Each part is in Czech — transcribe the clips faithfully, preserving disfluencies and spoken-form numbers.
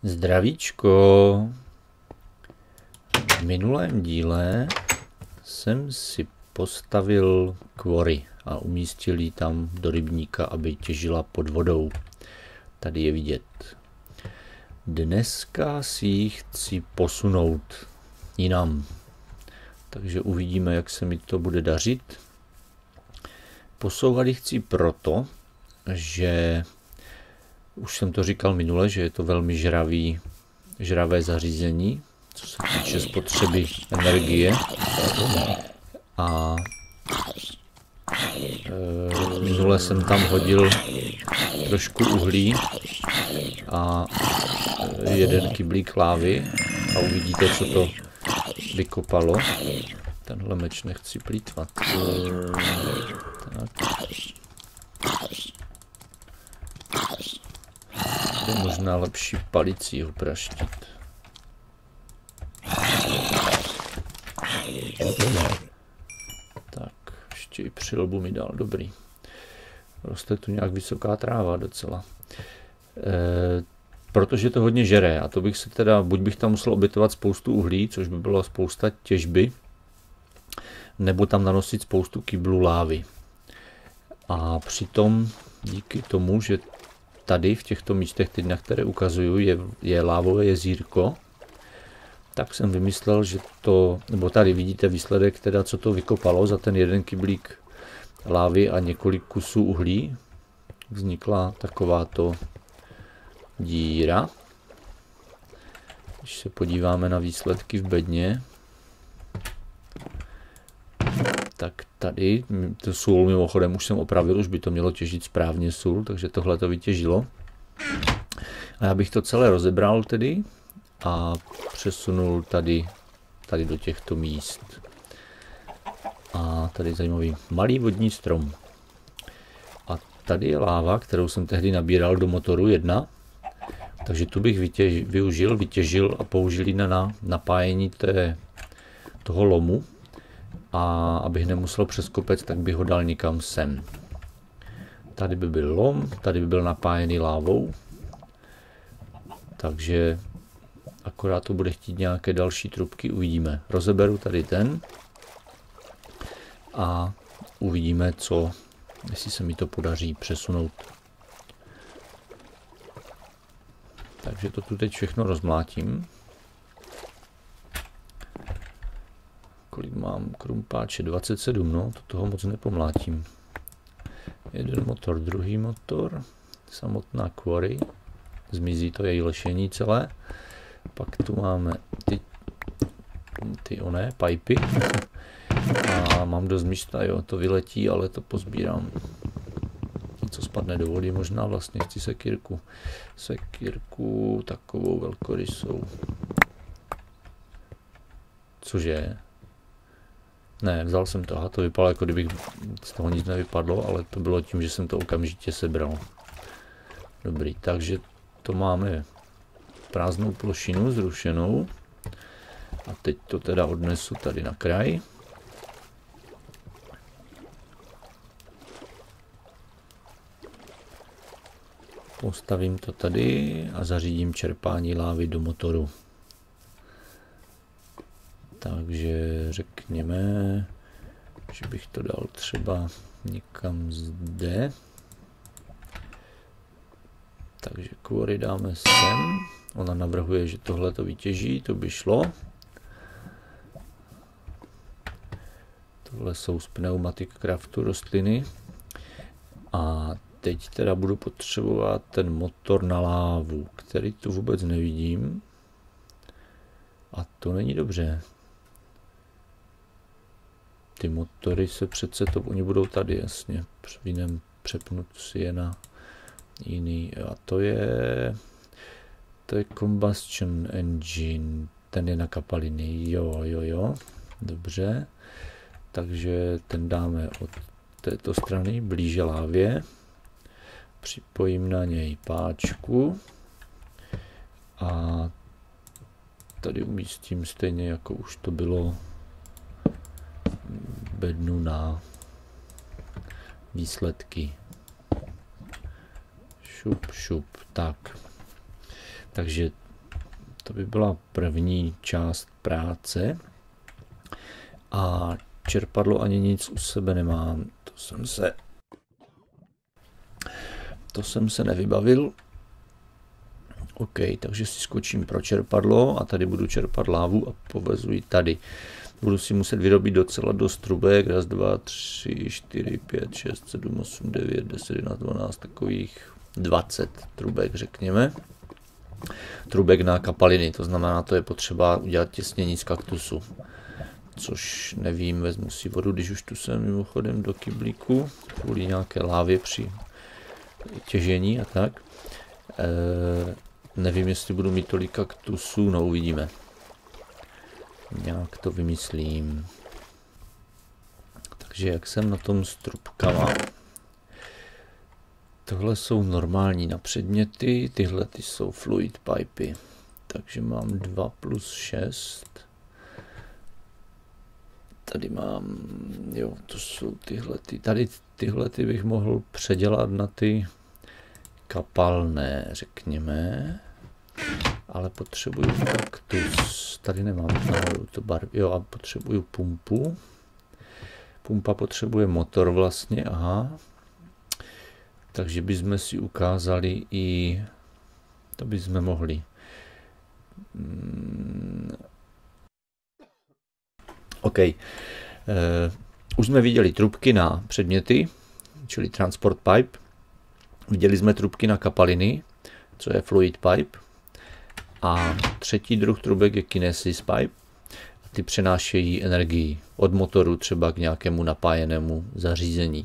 Zdravíčko. V minulém díle jsem si postavil quarry a umístil ji tam do rybníka, aby těžila pod vodou. Tady je vidět. Dneska si ji chci posunout jinam. Takže uvidíme, jak se mi to bude dařit. Posouvat ji chci proto, že už jsem to říkal minule, že je to velmi žravý, žravé zařízení, co se týče spotřeby energie. A e, minule jsem tam hodil trošku uhlí a jeden kyblík lávy a uvidíte, co to vykopalo. Tenhle meč nechci plýtvat. Tak. Je možná lepší palicí ho praštit. Tak, ještě i přilbu mi dal, dobrý. Roste tu nějak vysoká tráva docela. E, protože to hodně žere a to bych se teda, buď bych tam musel obětovat spoustu uhlí, což by bylo spousta těžby, nebo tam nanosit spoustu kyblů lávy. A přitom díky tomu, že tady v těchto místech, teď na které ukazuju, je, je lávové jezírko, tak jsem vymyslel, že to, nebo tady vidíte výsledek, teda co to vykopalo za ten jeden kyblík lávy a několik kusů uhlí. Vznikla takováto díra. Když se podíváme na výsledky v bedně, tak tady, to sůl mimochodem už jsem opravil, už by to mělo těžit správně sůl, takže tohle to vytěžilo. A já bych to celé rozebral tedy a přesunul tady, tady do těchto míst. A tady zajímavý malý vodní strom. A tady je láva, kterou jsem tehdy nabíral do motoru jedna. Takže tu bych vytěž, využil, vytěžil a použil ji na napájení té, toho lomu. A abych nemusel přes kopec, tak bych ho dal někam sem. Tady by byl lom, tady by byl napájený lávou. Takže akorát to bude chtít nějaké další trubky, uvidíme. Rozeberu tady ten a uvidíme, co, jestli se mi to podaří přesunout. Takže to tu teď všechno rozmlátím. Kolik mám krumpáče? dvacet sedm, no, to toho moc nepomlátím. Jeden motor, druhý motor, samotná quarry, zmizí to její lešení celé. Pak tu máme ty, ty oné, pipy. A mám dost místa, jo, to vyletí, ale to pozbírám. Co spadne do vody, možná vlastně chci sekírku. Sekírku takovou velkorysou. Cože? Ne, vzal jsem to, aha, to vypadalo, jako kdybych z toho nic nevypadlo, ale to bylo tím, že jsem to okamžitě sebral. Dobrý, takže to máme prázdnou plošinu zrušenou. A teď to teda odnesu tady na kraj. Postavím to tady a zařídím čerpání lávy do motoru. Takže řekněme, že bych to dal třeba někam zde. Takže quarry dáme sem. Ona navrhuje, že tohle to vytěží, to by šlo. Tohle jsou z Pneumatic Craftu rostliny. A teď teda budu potřebovat ten motor na lávu, který tu vůbec nevidím. A to není dobře. Ty motory se přece, to oni budou tady, jasně, v jiném přepnut si je na jiný. A to je, to je combustion engine, ten je na kapaliny, jo, jo, jo, dobře. Takže ten dáme od této strany, blíže lávě. Připojím na něj páčku a tady umístím stejně, jako už to bylo bednu na výsledky. Šup, šup, tak. Takže To by byla první část práce. A čerpadlo ani nic u sebe nemám. To jsem se, to jsem se nevybavil. OK, takže si skočím pro čerpadlo a tady budu čerpat lávu a povezu ji tady. Budu si muset vyrobit docela dost trubek. Raz, dva, tři, čtyři, pět, šest, sedm, osm, devět, deset, jedenáct, dvanáct, takových dvacet trubek, řekněme. Trubek na kapaliny, to znamená, to je potřeba udělat těsnění z kaktusu. Což nevím, vezmu si vodu, když už tu jsem mimochodem do kyblíku, kvůli nějaké lávě při těžení a tak. E, nevím, jestli budu mít tolik kaktusů, no uvidíme. Nějak to vymyslím. Takže jak jsem na tom s trubkama. Tohle jsou normální na předměty, tyhle ty jsou fluid pipy. Takže mám dva plus šest. Tady mám, jo, to jsou tyhle ty, tady tyhle ty bych mohl předělat na ty kapalné, řekněme. Ale potřebuju kaktus, tady nemám náhodou to barvy, jo, a potřebuju pumpu. Pumpa potřebuje motor vlastně, aha. Takže bychom si ukázali i, to bychom mohli. Hmm. OK. Uh, už jsme viděli trubky na předměty, čili transport pipe. Viděli jsme trubky na kapaliny, co je fluid pipe. A třetí druh trubek je kinesis pipe. Ty přenášejí energii od motoru třeba k nějakému napájenému zařízení.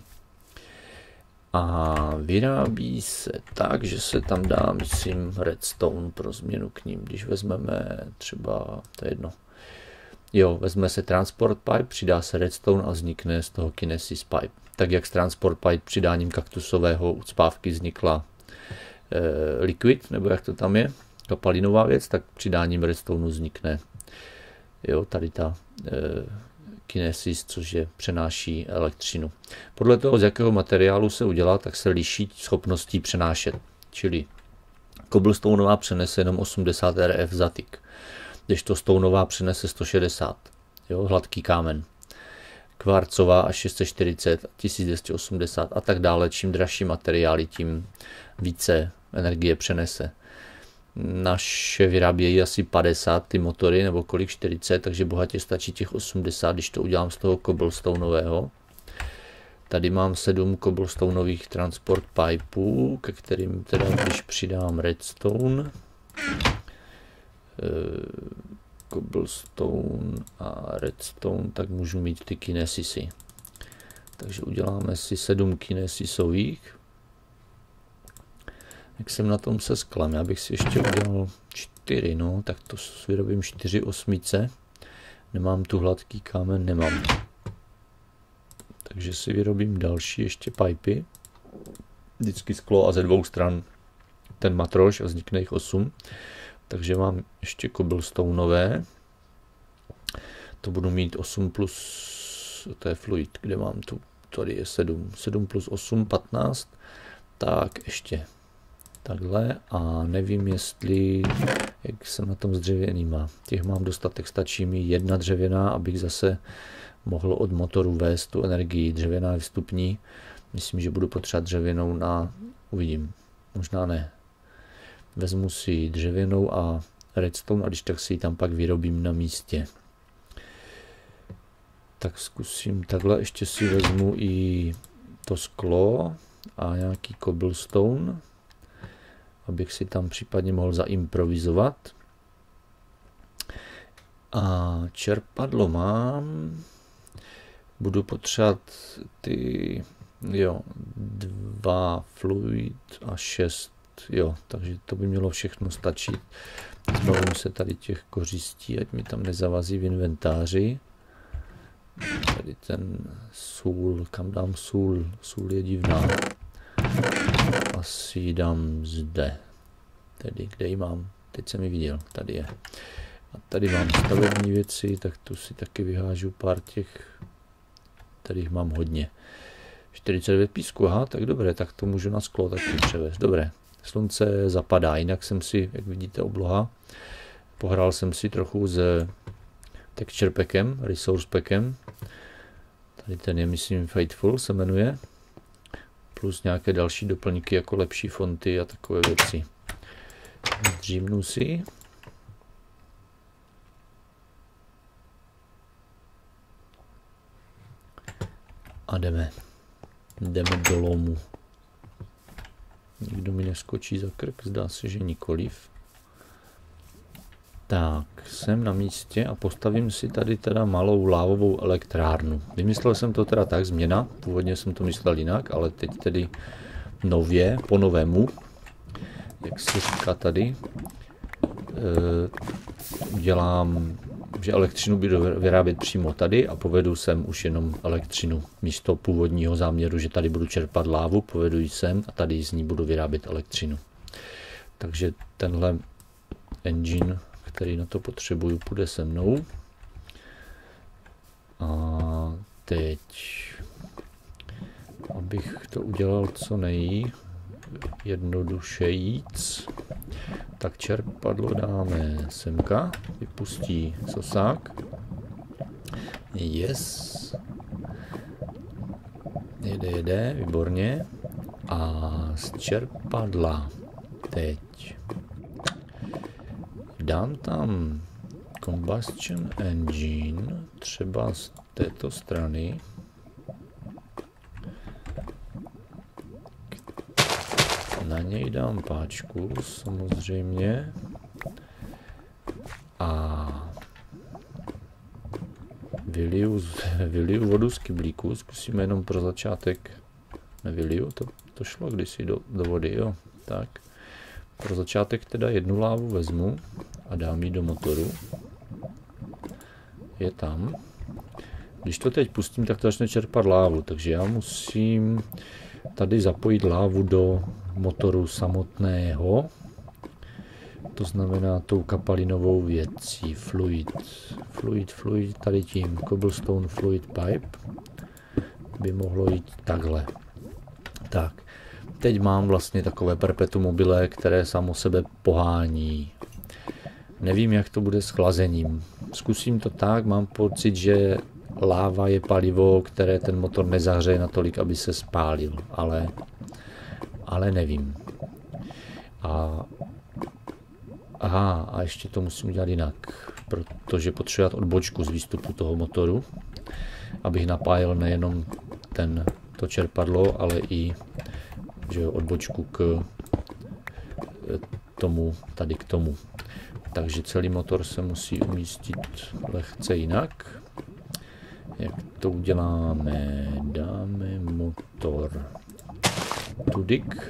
A vyrábí se tak, že se tam dá, myslím, redstone pro změnu k ním. Když vezmeme třeba, to je jedno, jo, vezme se transport pipe, přidá se redstone a vznikne z toho kinesis pipe. Tak jak z transport pipe přidáním kaktusového ucpávky vznikla e, liquid, nebo jak to tam je, kapalinová věc, tak přidáním redstone vznikne, jo, tady ta e, kinesis, což je přenáší elektřinu. Podle toho, z jakého materiálu se udělá, tak se liší schopností přenášet. Čili cobblestoneová přenese jenom osmdesát R F za tick, kdežto stoneová přenese sto šedesát, jo, hladký kámen. Kvarcová až šest set čtyřicet, tisíc dvě stě osmdesát a tak dále. Čím dražší materiály, tím více energie přenese. Naše vyrábějí asi padesát ty motory, nebo kolik, čtyřicet, takže bohatě stačí těch osmdesát, když to udělám z toho cobblestoneového. Tady mám sedm cobblestoneových transport pipeů, ke kterým teda, když přidám redstone, cobblestone a redstone, tak můžu mít ty kinesisy. Takže uděláme si sedm kinesisových. Jak jsem na tom se sklem, já bych si ještě udělal čtyři, no, tak to vyrobím čtyři osmice. Nemám tu hladký kámen, nemám. Takže si vyrobím další ještě pipy. Vždycky sklo a ze dvou stran ten matroš a vznikne jich osm. Takže mám ještě cobblestoneové. To budu mít osm plus, to je fluid, kde mám tu, tady je sedm. sedm plus osm, patnáct. Tak ještě takhle a nevím, jestli, jak jsem na tom s dřevěnýma. Těch mám dostatek, stačí mi jedna dřevěná, abych zase mohl od motoru vést tu energii. Dřevěná je vstupní. Myslím, že budu potřebovat dřevěnou na, uvidím, možná ne. Vezmu si dřevěnou a redstone a když tak si ji tam pak vyrobím na místě. Tak zkusím takhle, ještě si vezmu i to sklo a nějaký cobblestone, abych si tam případně mohl zaimprovizovat. A čerpadlo mám. Budu potřebovat ty, jo, dva fluid a šest, jo, takže to by mělo všechno stačit. Zbavím se tady těch kořistí, ať mi tam nezavazí v inventáři. Tady ten sůl, kam dám sůl? Sůl je divná. Asi ji dám zde. Tedy, kde ji mám? Teď jsem ji viděl, tady je. A tady mám stavební věci, tak tu si taky vyhážu pár těch. Tady jich mám hodně. čtyřicet devět písku, aha, tak dobré, tak to můžu na sklo taky převést. Dobré, slunce zapadá, jinak jsem si, jak vidíte, obloha Pohrál jsem si trochu s texture packem, resource packem. Tady ten je, myslím, Faithful se jmenuje. Plus nějaké další doplňky jako lepší fonty a takové věci. Dřímnu si. A jdeme. Jdeme do lomu. Nikdo mi neskočí za krk, zdá se, že nikoliv. Tak, jsem na místě a postavím si tady teda malou lávovou elektrárnu. Vymyslel jsem to teda tak, změna, původně jsem to myslel jinak, ale teď tedy nově, po novému, jak se říká tady, udělám, že elektřinu budu vyrábět přímo tady a povedu sem už jenom elektřinu. Místo původního záměru, že tady budu čerpat lávu, povedu ji sem a tady z ní budu vyrábět elektřinu. Takže tenhle engine, který na to potřebuju, půjde se mnou. A teď, abych to udělal co nejjednodušejíc, tak čerpadlo dáme semka, vypustí sosák. Yes. Jede, jede, výborně. A z čerpadla teď dám tam combustion engine, třeba z této strany. Na něj dám páčku, samozřejmě. A vyliju, vyliju vodu z kyblíku, zkusíme jenom pro začátek. Nevyliju, to, to šlo kdysi do, do vody, jo. Tak. Pro začátek teda jednu lávu vezmu a dám ji do motoru. Je tam. Když to teď pustím, tak to začne čerpat lávu, takže já musím tady zapojit lávu do motoru samotného. To znamená tou kapalinovou věcí. Fluid. Fluid, fluid, tady tím cobblestone fluid pipe by mohlo jít takhle. Tak. Teď mám vlastně takové perpetuum mobile, které samo sebe pohání. Nevím, jak to bude s chlazením. Zkusím to tak, mám pocit, že láva je palivo, které ten motor nezahřeje natolik, aby se spálil, ale, ale nevím. A, aha, a ještě to musím udělat jinak, protože potřebuji odbočku z výstupu toho motoru, abych napájel nejenom ten, to čerpadlo, ale i že odbočku k tomu, tady k tomu. Takže celý motor se musí umístit lehce jinak. Jak to uděláme? Dáme motor tudik.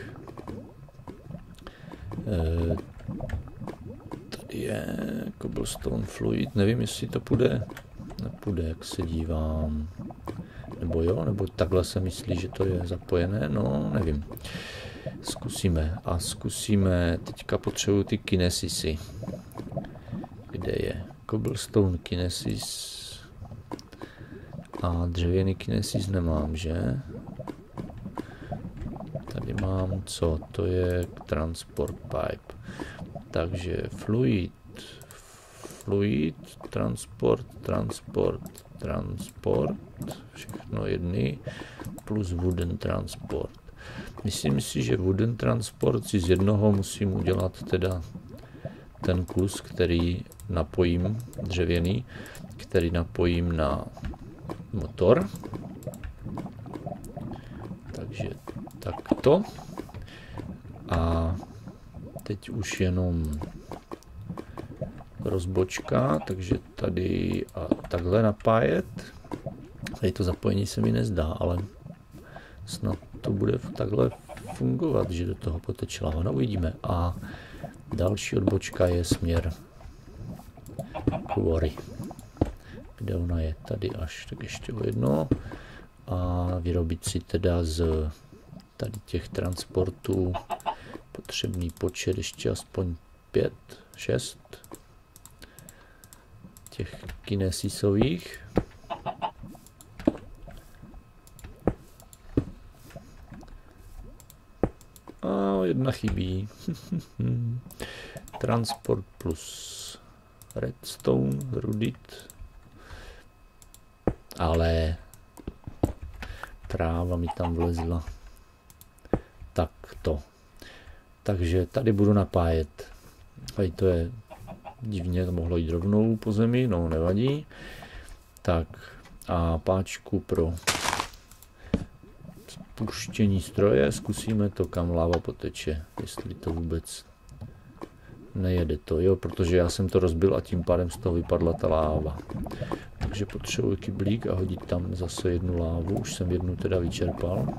E, tady je cobblestone fluid. Nevím, jestli to půjde. Nepůjde, jak se dívám. Nebo jo, nebo takhle se myslí, že to je zapojené. No, nevím. Zkusíme. A zkusíme. Teďka potřebuju ty kinesisy. Kde je? Cobblestone kinesis. A dřevěný kinesis nemám, že? Tady mám co? To je transport pipe. Takže fluid, fluid, transport, transport, transport, všechno jedny, plus wooden transport. Myslím si, že wooden transport si z jednoho musím udělat teda ten kus, který napojím, dřevěný, který napojím na motor. Takže takto. A teď už jenom rozbočka, takže tady a takhle napájet. Tady to zapojení se mi nezdá, ale snad to bude takhle fungovat, že do toho poteče láva. No, uvidíme. A další odbočka je směr quarry. Kde ona je? Tady až, tak ještě o jedno. A vyrobit si teda z tady těch transportů potřebný počet ještě aspoň pět, šest těch kinesisových. A jedna chybí. Transport plus redstone, rudit. Ale tráva mi tam vlezla. Tak to. Takže tady budu napájet. Tady to je divně, to mohlo jít rovnou po zemi, no nevadí. Tak a páčku pro spuštění stroje, zkusíme to, kam láva poteče, jestli to vůbec nejede to, jo, protože já jsem to rozbil a tím pádem z toho vypadla ta láva. Takže potřebuji kyblík a hodit tam zase jednu lávu, už jsem jednu teda vyčerpal.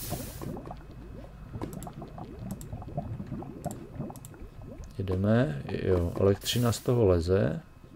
Jedeme, jo, elektřina z toho leze.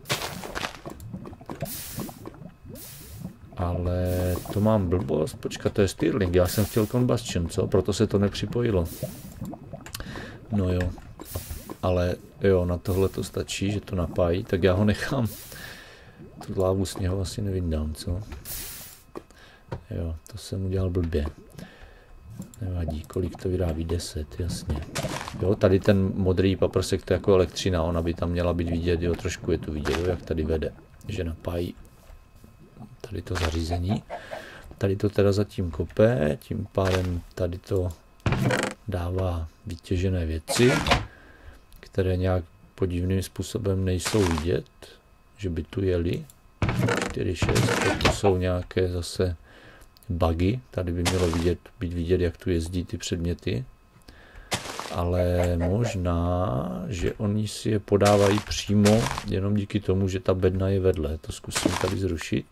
Ale to mám blbost, počkat, to je Stirling, já jsem chtěl combustion, co? Proto se to nepřipojilo. No jo, ale jo, na tohle to stačí, že to napájí, tak já ho nechám. Tu lávu z něho asi nevyndám, co? Jo, to jsem udělal blbě. Nevadí, kolik to vyrábí, deset, jasně. Jo, tady ten modrý paprsek, to je jako elektřina, ona by tam měla být vidět, jo, trošku je tu vidět, jo, jak tady vede, že napájí tady to zařízení. Tady to teda zatím kope, tím pádem tady to dává vytěžené věci, které nějak podivným způsobem nejsou vidět, že by tu jeli. čtyři, šest, to jsou nějaké zase bugy, tady by mělo vidět, být vidět, jak tu jezdí ty předměty. Ale možná, že oni si je podávají přímo, jenom díky tomu, že ta bedna je vedle. To zkusím tady zrušit.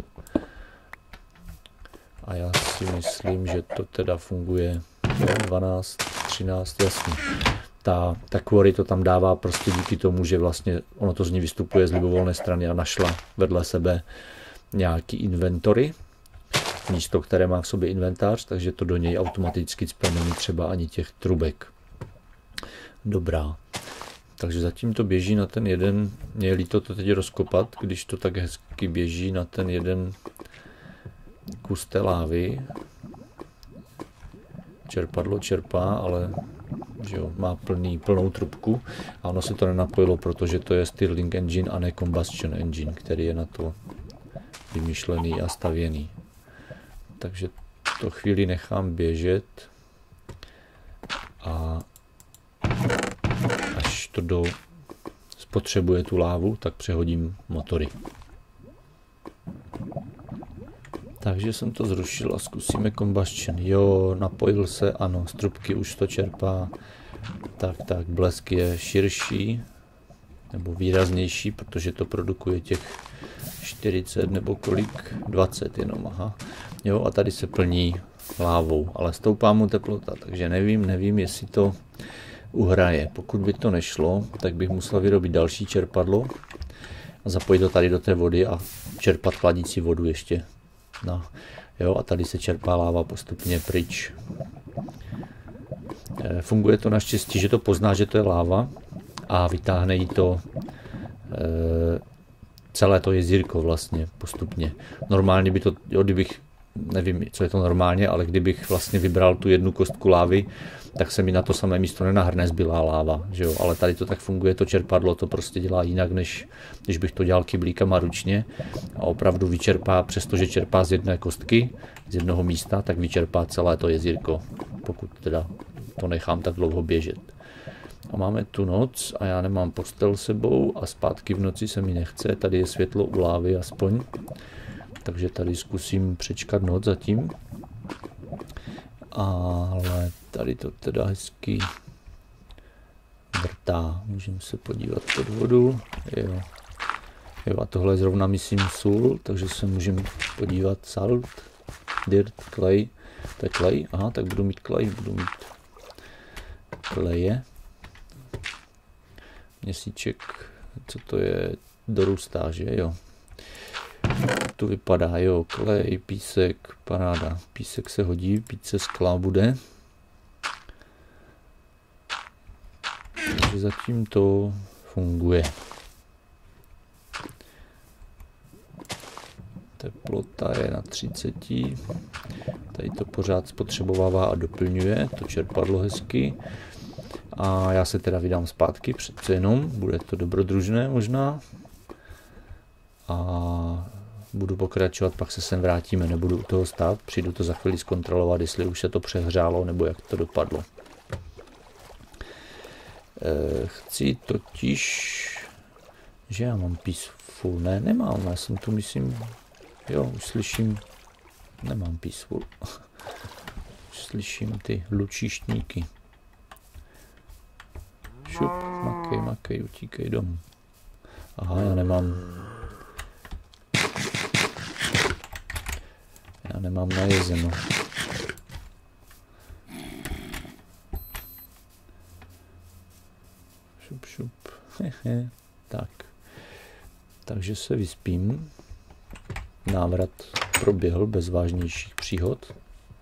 A já si myslím, že to teda funguje dvanáct, třináct, jasně. Ta, ta Quarry to tam dává prostě díky tomu, že vlastně ono to z ní vystupuje z libovolné strany a našla vedle sebe nějaký inventory. Místo, které má v sobě inventář, takže to do něj automaticky cpe, není třeba ani těch trubek. Dobrá. Takže zatím to běží na ten jeden, mě je líto to teď rozkopat, když to tak hezky běží na ten jeden kus té lávy. Čerpadlo čerpá, ale že jo, má plný, plnou trubku a ono se to nenapojilo, protože to je Stirling engine a ne combustion engine, který je na to vymyšlený a stavěný. Takže to chvíli nechám běžet a až to do spotřebuje tu lávu, tak přehodím motory. Takže jsem to zrušil a zkusíme combustion. Jo, napojil se, ano, z trubky už to čerpá. Tak, tak, blesk je širší, nebo výraznější, protože to produkuje těch čtyřicet nebo kolik, dvacet jenom, aha. Jo, a tady se plní lávou, ale stoupá mu teplota, takže nevím, nevím, jestli to uhraje. Pokud by to nešlo, tak bych musel vyrobit další čerpadlo a zapojit to tady do té vody a čerpat chladící vodu ještě. No, jo, a tady se čerpá láva postupně pryč. E, funguje to naštěstí, že to pozná, že to je láva a vytáhne jí to e, celé to jezírko vlastně postupně. Normálně by to, jo, kdybych, nevím, co je to normálně, ale kdybych vlastně vybral tu jednu kostku lávy, tak se mi na to samé místo nenahrne zbylá láva, že jo, ale tady to tak funguje, to čerpadlo to prostě dělá jinak, než když bych to dělal kyblíkama ručně a opravdu vyčerpá, přestože čerpá z jedné kostky, z jednoho místa, tak vyčerpá celé to jezírko, pokud teda to nechám tak dlouho běžet. A máme tu noc a já nemám postel sebou a zpátky v noci se mi nechce, tady je světlo u lávy aspoň, takže tady zkusím přečkat noc zatím. Ale tady to teda hezky vrtá. Můžeme se podívat pod vodu. Jo. Jo, a tohle je zrovna myslím sůl, takže se můžeme podívat salt, dirt, clay. To je clay, aha, tak budu mít clay, budu mít kleje. Měsíček, co to je, dorůstá, že jo. Tu vypadá, jo, klej, písek, paráda. Písek se hodí, více skla bude. Takže zatím to funguje. Teplota je na třicet. Tady to pořád spotřebovává a doplňuje, to čerpadlo hezky. A já se teda vydám zpátky, přece jenom, bude to dobrodružné možná. a budu pokračovat, pak se sem vrátíme, nebudu u toho stát, přijdu to za chvíli zkontrolovat, jestli už se to přehřálo, nebo jak to dopadlo. E, chci totiž, že já mám peaceful, ne, nemám, já jsem tu myslím, jo, už slyším, nemám peaceful, už slyším ty lučištníky. Šup, makej, makej, utíkej domů. Aha, já nemám, já nemám najezeno. Šup, šup, hehe, tak. Takže se vyspím. Návrat proběhl bez vážnějších příhod.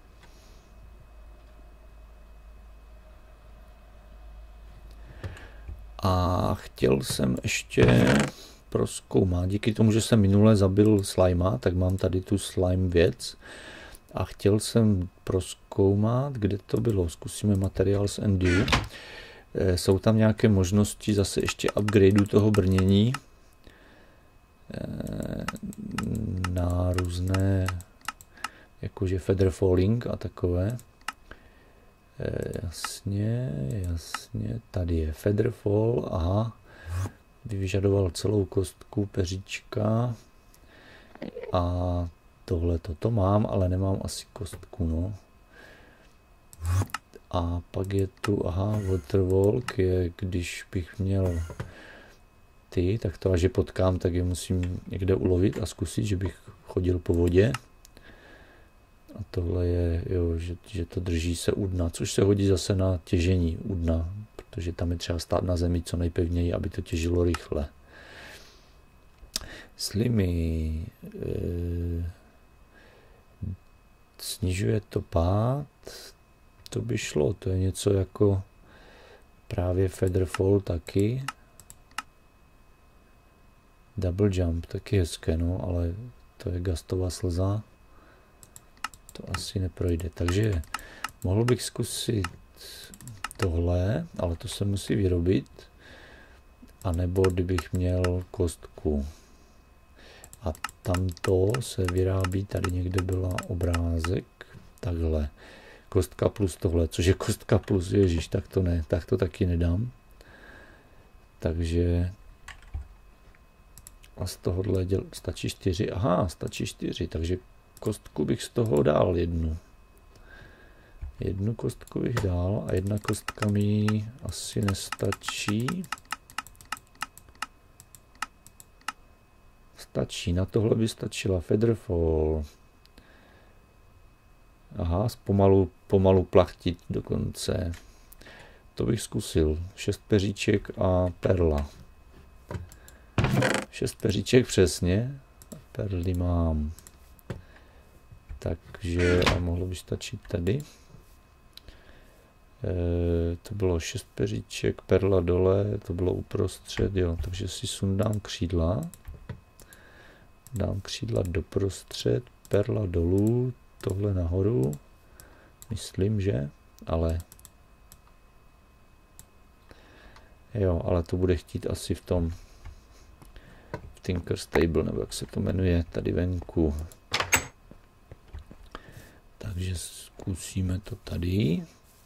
A chtěl jsem ještě prozkoumat, díky tomu, že jsem minule zabil slima, tak mám tady tu slime věc. A chtěl jsem prozkoumat, kde to bylo. Zkusíme Materials and Do. Jsou tam nějaké možnosti zase ještě upgradeu toho brnění na různé jakože feather falling a takové. Jasně, jasně, tady je feather fall, aha, vyžadoval celou kostku peříčka a tohle toto mám, ale nemám asi kostku, no. A pak je tu, aha, waterwalk je, když bych měl ty, tak to až je potkám, tak je musím někde ulovit a zkusit, že bych chodil po vodě. A tohle je, jo, že, že to drží se u dna, což se hodí zase na těžení u dna, protože tam je třeba stát na zemi co nejpevněji, aby to těžilo rychle. Slimy e, snižuje to pád, to by šlo, to je něco jako právě feather fall taky. Double jump taky hezké, no, ale to je gastová slza. To asi neprojde, takže mohl bych zkusit tohle, ale to se musí vyrobit. A nebo kdybych měl kostku. A tamto se vyrábí, tady někde byla obrázek, takhle. Kostka plus tohle, což je kostka plus, ježiš, tak to ne, tak to taky nedám. Takže a z tohohle děl, stačí čtyři, aha, stačí čtyři, takže kostku bych z toho dal jednu. Jednu kostku bych dal a jedna kostka mi asi nestačí. Stačí, na tohle by stačila featherfall. Aha, pomalu, pomalu plachtit dokonce. To bych zkusil. Šest peříček a perla. Šest peříček přesně. Perly mám. Takže a mohlo by stačit tady. E, to bylo šest peříček, perla dole, to bylo uprostřed, jo. Takže si sundám křídla. Dám křídla doprostřed, perla dolů, tohle nahoru. Myslím, že, ale jo, ale to bude chtít asi v tom v Tinker's Table, nebo jak se to jmenuje, tady venku. Takže zkusíme to tady.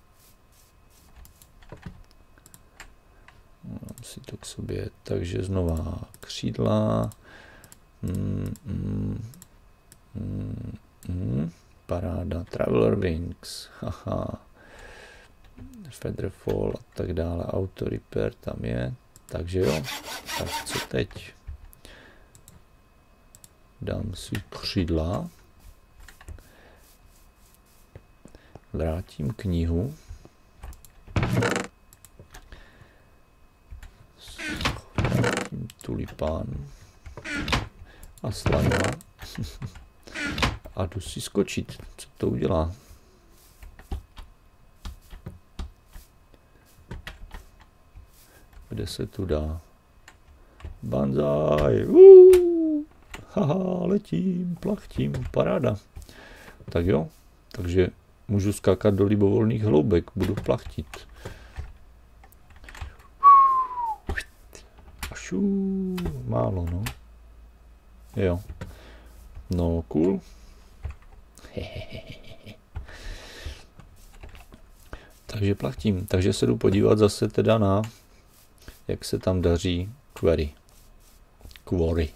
Dám si to k sobě, takže znova křídla. Mm, mm, mm, mm, paráda, Traveler Wings, haha, Featherfall a tak dále, Auto Repair tam je, takže jo, tak co teď? Dám si křídla, vrátím knihu, vrátím tulipán a slajma a jdu si skočit, co to udělá. Kde se tu dá? Banzai! Uh, haha, letím, plachtím, paráda. Tak jo, takže můžu skákat do libovolných hloubek, budu plachtit. Ašu, málo, no. Jo. No, cool. Takže plachtím. Takže se jdu podívat zase teda na, jak se tam daří query. Query.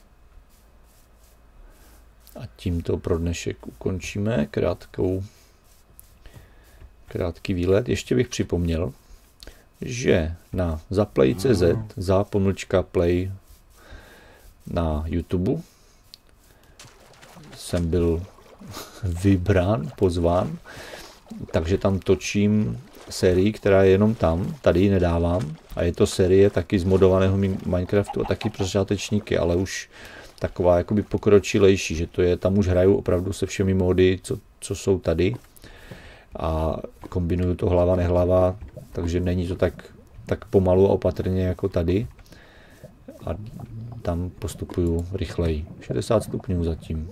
A tímto pro dnešek ukončíme krátkou, krátký výlet. Ještě bych připomněl, že na zaplay tečka cz za pomlčka play na YouTube jsem byl vybrán, pozván, takže tam točím sérii, která je jenom tam, tady ji nedávám a je to série taky z modovaného Minecraftu a taky pro začátečníky, ale už taková jakoby pokročilejší, že to je, tam už hraju opravdu se všemi módy, co, co jsou tady a kombinuju to hlava nehlava, takže není to tak, tak pomalu a opatrně jako tady a tam postupuju rychleji. šedesát stupňů zatím.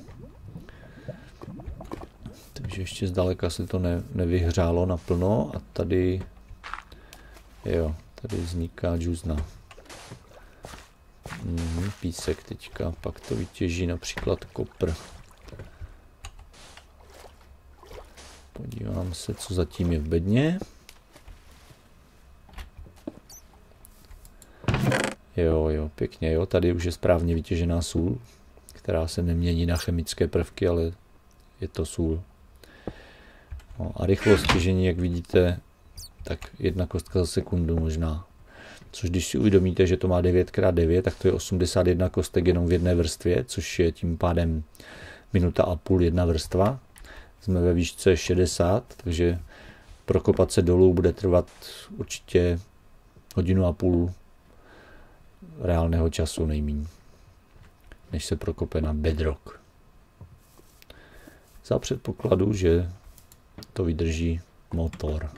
Takže ještě zdaleka se to ne, nevyhřálo naplno a tady jo, tady vzniká džuzna. Mm, písek teďka, pak to vytěží například kopr. Podívám se, co zatím je v bedně. Jo, jo, pěkně, jo, tady už je správně vytěžená sůl, která se nemění na chemické prvky, ale je to sůl. No, a rychlost těžení, jak vidíte, tak jedna kostka za sekundu možná. Což když si uvědomíte, že to má devět krát devět, tak to je osmdesát jedna kostek jenom v jedné vrstvě, což je tím pádem minuta a půl jedna vrstva. Jsme ve výšce šedesát, takže prokopat se dolů bude trvat určitě hodinu a půl reálného času nejméně, než se prokope na bedrock. Za předpokladu, že to vydrží motor.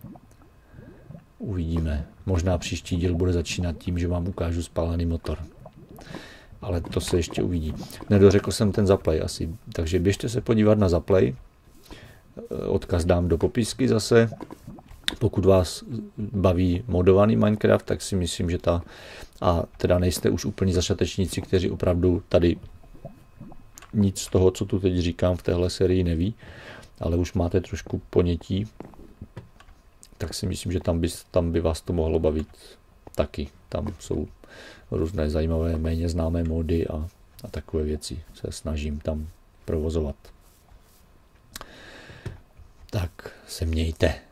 Uvidíme. Možná příští díl bude začínat tím, že vám ukážu spálený motor. Ale to se ještě uvidí. Nedořekl jsem ten zaplay asi. Takže běžte se podívat na zaplay. Odkaz dám do popisky zase. Pokud vás baví modovaný Minecraft, tak si myslím, že ta... A teda nejste už úplně začátečníci, kteří opravdu tady nic z toho, co tu teď říkám v téhle sérii neví, ale už máte trošku ponětí, tak si myslím, že tam by, tam by vás to mohlo bavit taky. Tam jsou různé zajímavé, méně známé módy a, a takové věci se snažím tam provozovat. Tak se mějte.